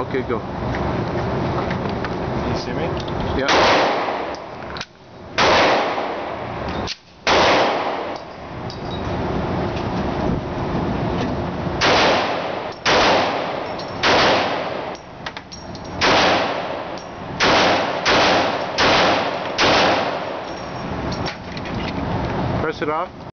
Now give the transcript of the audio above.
Okay, go. Can you see me? Yeah. Press it off.